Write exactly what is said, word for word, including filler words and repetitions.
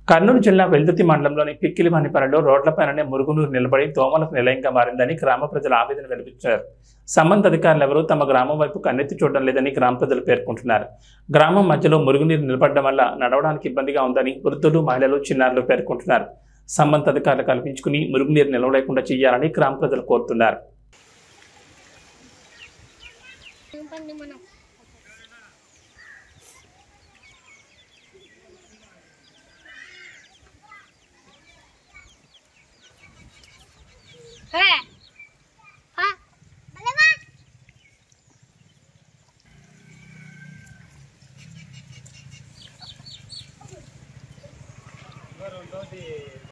కర్నూలు జిల్లా వెల్దుర్తి మండలంలోని పిక్కిలివానిపల్లిలో రోడ్లపైననే మురుగునీరు నిలబడి దోమలకు నిలయంగా మారిందని గ్రామ ప్రజలు ఆవేదన వెలిపించారు. సంబంధిత అధికారులు ఎవరూ తమ గ్రామం వైపు కన్నెత్తి చూడడం లేదని గ్రామ ప్రజలు పేర్కొంటున్నారు. గ్రామం మధ్యలో మురుగునీరు నిలబడడం వల్ల నడవడానికి ఇబ్బందిగా ఉందని వృద్ధులు, మహిళలు, చిన్నారులు పేర్కొంటున్నారు. సంబంధిత అధికారులు కల్పించుకుని మురుగునీరు నిలవలేకుండా చేయాలని గ్రామ ప్రజలు కోరుతున్నారు. Baru